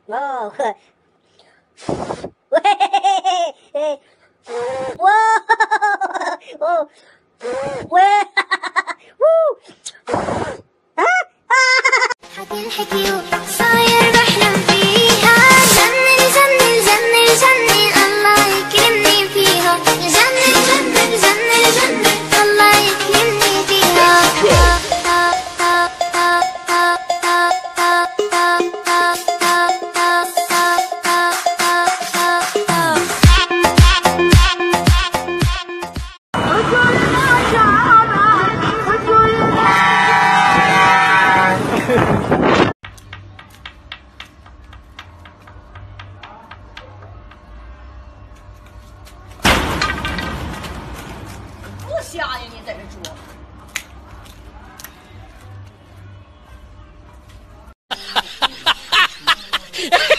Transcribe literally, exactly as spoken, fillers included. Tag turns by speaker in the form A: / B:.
A: 哦呵，喂，哇哦，喂，呜，啊啊！
B: حكي الحكي وصاير بحلم فيها جنن جنن جنن جنن الله يكرمني فيها جنن جنن جنن جنن الله يكرمني فيها
C: 不瞎呀，你在这说。哈哈哈哈哈！